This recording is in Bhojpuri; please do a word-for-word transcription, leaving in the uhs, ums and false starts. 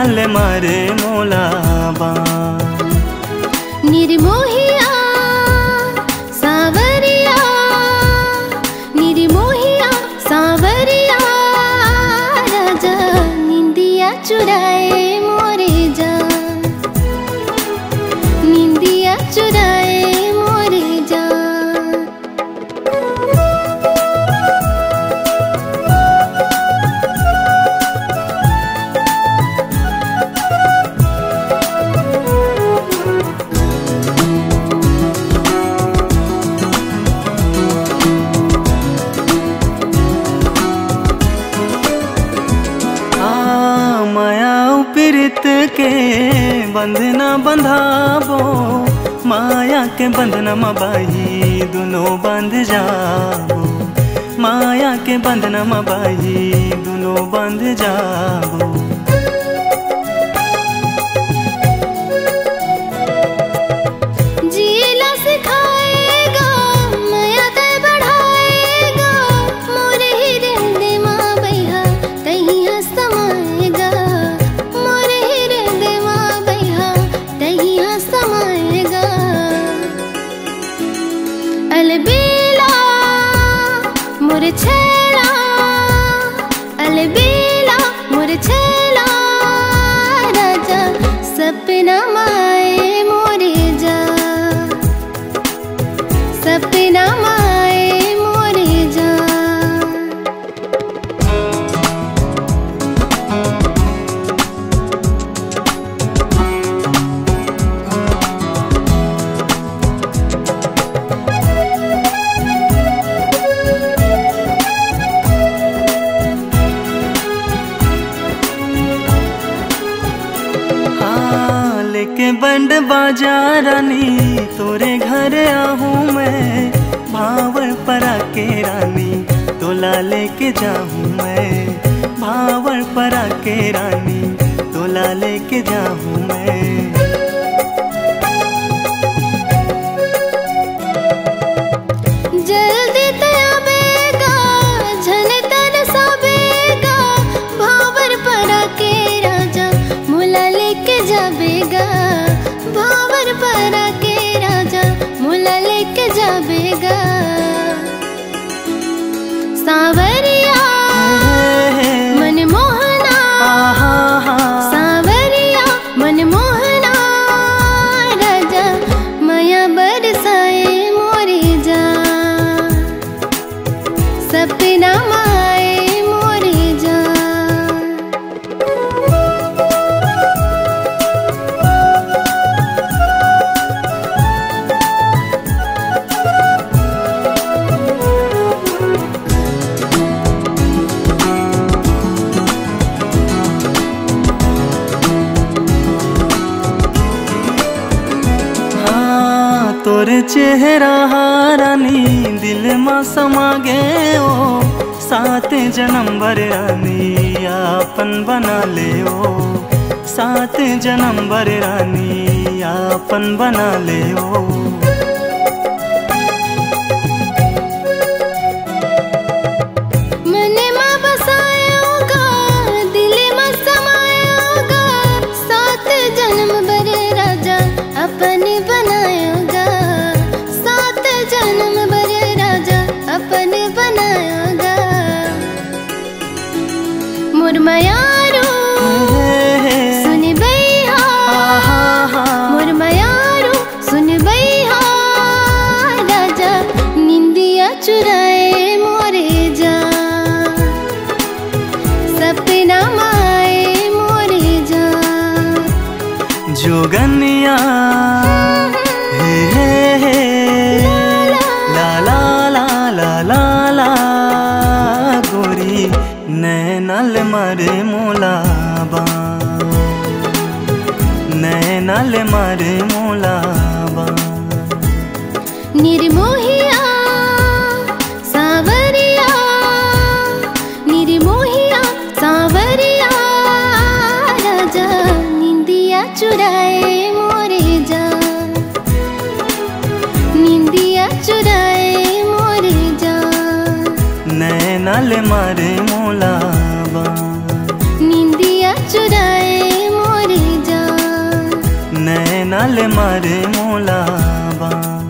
ले मारे मोलाबा। निर्मोहिया सावरिया, निर्मोहिया सावरिया, राजा निंदिया चुराए मोरे जान, निंदिया चुराए मोरे जान। प्रीत के बंधना बंधाबो, माया के बंधना मबाही दोनों बंध जाबो, माया के बंधना मबाही दोनों बंध जाबो। जीला सिखाएगा माया ते बढ़ाएगा, मोरे ही रहने माँ बैहा तहिया समाएगा, अलबेला मोरे छेला, अलबेला मोरे छेला, राजा सपना माए मोरे जा, सपना माए मोरे जा। लेके बंड बाजा रानी तोरे घर आहूँ मैं, भावर परा के रानी तोला लेके जाऊँ मैं, भावर परा के रानी तोला लेके जाऊँ मैं। जल्दी तयाबेगा झन तन साबेगा, भावर परा के राजा मुला लेके जाबेगा, भावर परा के राजा मुला लेके जाबेगा। सावरिया मन मोहना, सावरिया मन मोहना, राजा माया बरसाए मोरे जा, सपना माए मोरे जा। तोरे चेहरा रानी दिल में समा गए ओ, सात जन्म भर रानी आपन बना ले ओ, सात जन्म भर रानी आपन बना ले ओ। मने माँ बसायोगा दिल में समायोगा, सात जन्म भर राजा अपने बनायोगा, सात जन्म भर राजा अपने बनायोगा। मुरमयारो सुन बैहा, मुरमयारो सुन बैहा, राजा निंदिया चुराए मोरे जा, सपना माए मोरे जा। जोगनिया हे हे हे, ला ला ला ला ला ला, गोरी नैनल मारे मोलाबा, नैनल मारे मोलाबा। निर्मोहिया सावरिया, निर्मोहिया सावरिया, राजा निंदिया चुराए मोरे जा, निंदिया चुराए मोरे जा। नैनल मारे मोलाबा, निंदिया चुराए नाले मारे मोला बा।